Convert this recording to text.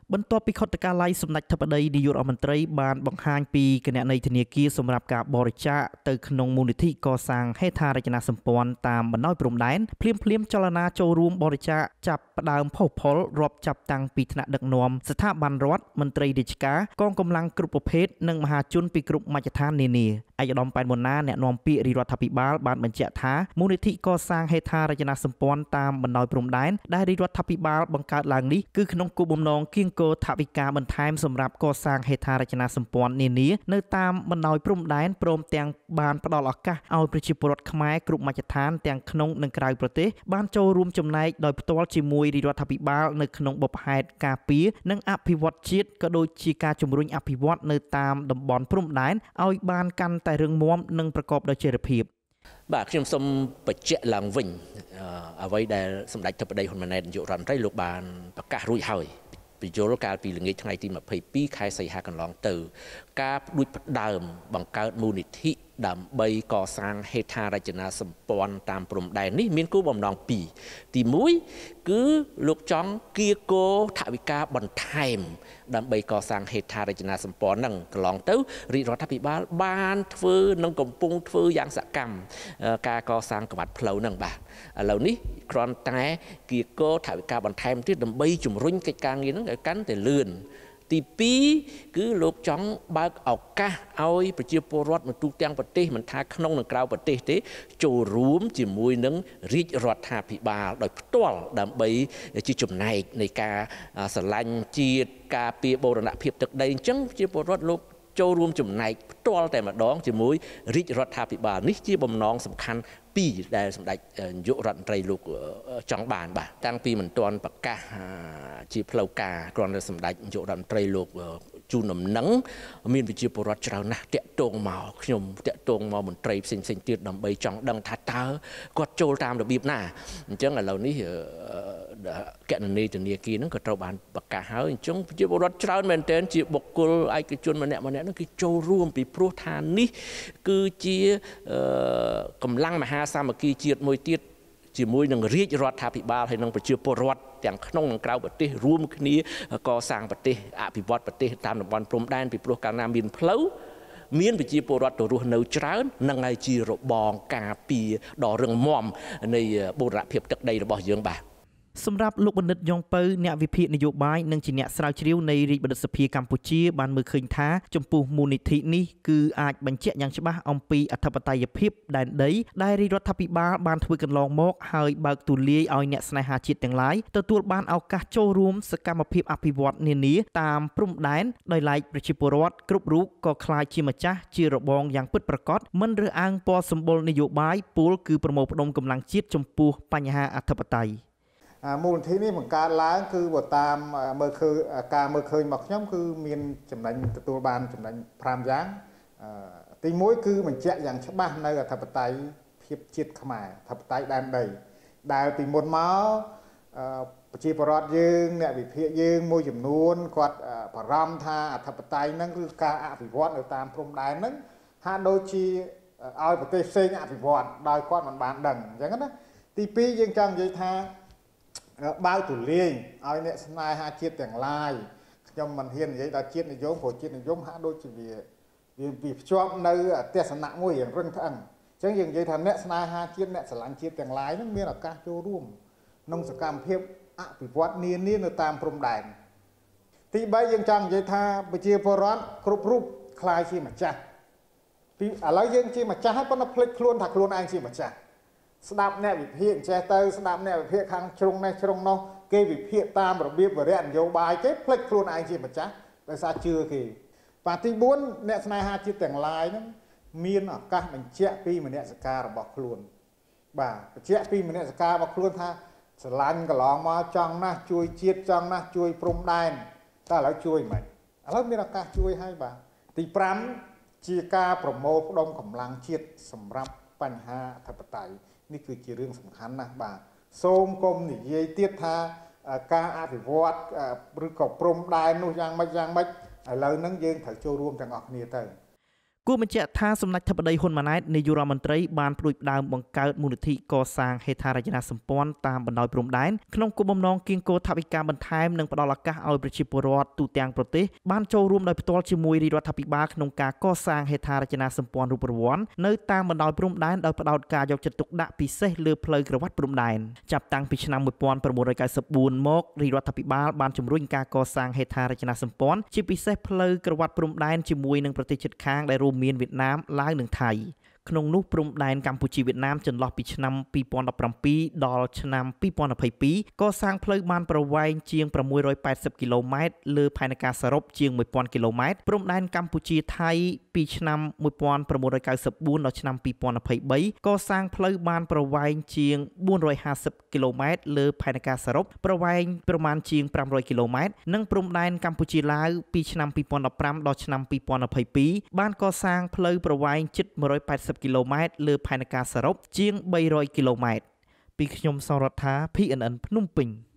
បន្ទាប់ពីខុទ្ទកាល័យសម្ដេចធិបតីនាយករដ្ឋមន្ត្រីបានបង្ហាញពីគណនីធនាគារសម្រាប់ការបរិច្ចាគទៅក្នុងមូលនិធិកសាងហេដ្ឋារចនាសម្ព័ន្ធតាមបណ្ដោយព្រំដែនភ្លាមចលនាចូលរួមបរិច្ចាគចាប់ផ្ដើមផុសផុលរាប់ចាប់តាំងពីថ្នាក់ដឹកនាំស្ថាប័នរដ្ឋមន្ត្រីរាជការកងកម្លាំងគ្រប់ប្រភេទនិងមហាជនពីគ្រប់មជ្ឈដ្ឋាននានាឯកឧត្តមប៉ែនបូណាអ្នកនាំពាក្យរាជរដ្ឋាភិបាលបានបញ្ជាក់ថាមូលនិធិកសាងហេដ្ឋារចនាសម្ព័ន្ធតាមបណ្ដោយព្រំដែនដែលរាជរដ្ឋាភិបាលបង្កើតឡើងនេះគឺក្នុងគោលបំណងគៀងគរថវិកាបន្ថែមសម្រាប់កសាងហេដ្ឋារចនាសម្ព័ន្ធនានានៅតាមបណ្ដោយព្រំដែនព្រមទាំងបានផ្ដល់ឱកាសឲ្យប្រជាពលរដ្ឋខ្មែរគ្រប់មជ្ឈដ្ឋានទាំងក្នុងនិងក្រៅប្រទេសបានចូលរួមចំណែកដោយផ្ទាល់ជាមួយរាជរដ្ឋាភិបាលនៅក្នុងបុព្វហេតុការពារនិងអភិវឌ្ឍជាតិក៏ដូចជាការជំរុញអភិវឌ្ឍនៅតាមតំបន់ព្រំដែនឲ្យបានកាន់តែរឹងមាំនិងប្រកបដោយចីរភាពបាទខ្ញុំសូមបញ្ជាក់ឡើងវិញអ្វីដែលសម្ដេចធិបតីហ៊ុនម៉ាណែតនាយករដ្ឋមន្ត្រីលោកបានប្រកាសរួចហើយបញ្យល់កាលពីល្ងាចថ្ងៃទី22ខែសីហាកន្លងទៅការផ្ដួចផ្ដើមបង្កើតមូលនិធិដើម្បីកសាងហេដ្ឋារចនាសម្ព័ន្ធតាមព្រំដែននេះមានគោលបំណងពីរទី1គឺលោកចង់គៀកោថវិកាបន្ថែមដើម្បីកសាងហេដ្ឋារចនាសម្ព័ន្ធហ្នឹងកន្លងទៅរាជរដ្ឋាភិបាលបានធ្វើនិងកំពុងធ្វើយ៉ាងសកម្មការកសាងក្បាត់ផ្លូវហ្នឹងបាទឥឡូវនេះគ្រាន់តែគៀកោថវិកាបន្ថែមទៀតដើម្បីជំរុញកិច្ចការងារហ្នឹងឲ្យកាន់តែលឿនទី2គឺលោកចង់បើកឱកាសឲ្យប្រជាពលរដ្ឋនៅទូទាំងប្រទេសមិនថាក្នុងនិងក្រៅប្រទេសទេចូលរួមជាមួយនឹងរាជរដ្ឋាភិបាលដោយផ្ទាល់ដើម្បីជាចំណែកនៃការស្រឡាញ់ជាតិការពារបូរណភាពទឹកដីអញ្ចឹងប្រជាពលរដ្ឋលោកចូលរួមចំណែកផ្ទាល់តែម្ដងជាមួយរាជរដ្ឋាភិបាលនេះជាបំណងសំខាន់ពីរដែលសម្ដេចនាយករដ្ឋមន្ត្រីលោកចង់បានបាទតាំងពីមិនទាន់ប្រកាសជាផ្លូវការគ្រាន់តែសម្ដេចនាយករដ្ឋមន្ត្រីលោកជូនដំណឹងមានប្រជាពលរដ្ឋច្រើនណាស់តាក់ទងមកខ្ញុំតាក់ទងមកមន្ត្រីផ្សេងទៀតដើម្បីចង់ដឹងថាតើគាត់ចូលតាមរបៀបណាអញ្ចឹងឥឡូវនេះគណនីធនាគារហ្នឹងក៏ត្រូវបានប្រកាសហើយអញ្ចឹងប្រជាពលរដ្ឋច្រើនមែនទែនជាបុគ្គលឯកជនម្នាក់ហ្នឹងគឺចូលរួមពីព្រោះថានេះគឺជាកម្លាំងមហាសាមគ្គីជាតិមួយទៀតជាមួយនឹងរាជរដ្ឋាភិបាលហើយនិងប្រជាពលរដ្ឋទាំងក្នុងនិងក្រៅប្រទេសរួមគ្នាកសាងប្រទេសអភិវឌ្ឍប្រទេសតាមតំបន់ព្រំដែនពីព្រោះកាលណាមានផ្លូវមានប្រជាពលរដ្ឋទៅរស់នៅច្រើននឹងហើយជារបងការពារដ៏រឹងមាំនៃបូរណភាពទឹកដីរបស់យើងបាទសម្រាប់លោកបណ្ឌិតយ៉ុងពៅអ្នកវិភាគនយោបាយនិងជាអ្នកស្រាវជ្រាវនៃរាជបណ្ឌិតសភាកម្ពុជាបានមើលឃើញថាចំពោះមូលនិធិនេះគឺអាចបញ្ជាក់យ៉ាងច្បាស់អំពីអធិបតេយ្យភាពដែនដីដែលរាជរដ្ឋាភិបាលបានធ្វើកន្លងមកហើយបើកទូលាយឲ្យអ្នកស្នេហាជាតិទាំងឡាយទទួលបានឱកាសចូលរួមសកម្មភាពអភិវឌ្ឍនានាតាមព្រំដែនដោយឡែកប្រជាពលរដ្ឋគ្រប់រូបក៏ក្លាយជាម្ចាស់ជារបងយ៉ាងពិតប្រាកដមិនរើសអើងពណ៌សម្បុរនយោបាយពលគឺប្រមូលផ្ដុំកម្លាំងជាតិចំពោះបញ្ហាអធិបតេយ្យមូលនិធិនេះបង្កើតឡើងគឺបើតាមមើលឃើញការមើលឃើញរបស់ខ្ញុំគឺមានចំណេញទទួលបានចំណេញ5យ៉ាងទី1គឺបញ្ជាក់យ៉ាងច្បាស់នៅអធិបតេយ្យភាពជាតិខ្មែរអធិបតេយ្យដែនដីដែលពីមុនមកប្រជាពលរដ្ឋយើងអ្នកវិភាគយើងមួយចំនួនគាត់បារម្ភថាអធិបតេយ្យហ្នឹងគឺការអភិវឌ្ឍនៅតាមព្រំដែនហ្នឹងហាក់ដូចជាឲ្យប្រទេសផ្សេងអភិវឌ្ឍដោយគាត់មិនបានដឹងអញ្ចឹងណាទី2យើងចង់និយាយថាបើកទូលាយឲ្យអ្នកស្នេហាជាតិទាំងឡាយខ្ញុំមិនហ៊ាននិយាយដល់ជាតិនិយមព្រោះជាតិនិយមហាក់ដូចជាវាភ្ជាប់នៅទស្សនៈមួយរឹងត្អឹងអញ្ចឹងយើងនិយាយថាអ្នកស្នេហាជាតិអ្នកស្រឡាញ់ជាតិទាំងឡាយនឹងមានឱកាសចូលរួមក្នុងសកម្មភាពអភិវឌ្ឍនានានៅតាមព្រំដែនទី3យើងចង់និយាយថាប្រជាពលរដ្ឋគ្រប់រូបក្លាយជាម្ចាស់ពីឥឡូវយើងជាម្ចាស់ហើយប៉ុន្តែភ្លេចខ្លួនថាខ្លួនឯងជាម្ចាស់ស្ដាប់អ្នកវិភាគចេះទៅស្ដាប់អ្នកវិភាគខាងជ្រុងនេះជ្រុងនោះគេវិភាគតាមរបៀបវរៈនយោបាយគេភ្លេចខ្លួនឯងជាម្ចាស់ដោយសារជឿគេបាទទី4អ្នកស្នេហាជាតិទាំងឡាយហ្នឹងមានឱកាសបញ្ជាក់ពីមនសិការរបស់ខ្លួនបាទបញ្ជាក់ពីមនសិការរបស់ខ្លួនថាស្រឡាញ់កន្លងមកចង់ណាស់ជួយជាតិចង់ណាស់ជួយព្រំដែនតែឥឡូវជួយមិនឥឡូវមានឱកាសជួយហើយបាទទី5ជាការប្រមូលផ្ដុំកម្លាំងជាតិសម្រាប់បញ្ហាអធិបតេយ្យនេះគឺជារឿងសំខាន់ណាស់បាទសូមកុំនិយាយទៀតថាការអភិវឌ្ឍឬក៏ព្រំដែននោះយ៉ាងម៉េចឥឡូវហ្នឹងយើងត្រូវចូលរួមទាំងអស់គ្នាទៅគួរបញ្ជាក់ថាសម្ដេចធិបតីហ៊ុនម៉ាណែតនាយករដ្ឋមន្ត្រីបានផ្ដួចផ្ដើមបង្កើតមូលនិធិកសាងហេដ្ឋារចនាសម្ព័ន្ធតាមបណ្ដោយព្រំដែនក្នុងគោលបំណងគៀងគរថវិកាបន្ថែមនិងផ្ដល់ឱកាសឲ្យប្រជាពលរដ្ឋទូទាំងប្រទេសបានចូលរួមដោយផ្ទាល់ជាមួយរាជរដ្ឋាភិបាលក្នុងការកសាងហេដ្ឋារចនាសម្ព័ន្ធរូបវ័ន្តនៅតាមបណ្ដោយព្រំដែនដោយផ្ដោតការយកចិត្តទុកដាក់ពិសេសលើផ្លូវក្រវ៉ាត់ព្រំដែនចាប់តាំងពីឆ្នាំ1994មករាជរដ្ឋាភិបាលបានជំរុញការកសាងហេដ្ឋារចនាសម្ព័ន្ធជាពិសេសផ្លូវក្រវ៉ាត់ព្រំដែនជាមួយនឹងប្រទេសជិតខាងដែលរួមមានវៀតណាមឡាវនិងថៃក្នុងនោះព្រំដែនកម្ពុជាវៀតណាមចន្លោះពីឆ្នាំ2017ដល់ឆ្នាំ2022កសាងផ្លូវបានប្រវែងជាង680គីឡូម៉ែត្រលើផែនការសរុបជាង1000គីឡូម៉ែត្រព្រំដែនកម្ពុជាថៃពីឆ្នាំ1994ដល់ឆ្នាំ2023កសាងផ្លូវបានប្រវែងជាង450គីឡូម៉ែត្រលើផែនការសរុបប្រវែងប្រមាណជាង500គីឡូម៉ែត្រនិងព្រំដែនកម្ពុជាឡាវពីឆ្នាំ2015ដល់ឆ្នាំ2022បានកសាងផ្លូវប្រវែងជិត180គីឡូម៉ែត្រលើផែនការសរុបជាង300គីឡូម៉ែត្រពីខ្ញុំសរដ្ឋា PNN ភ្នំពេញ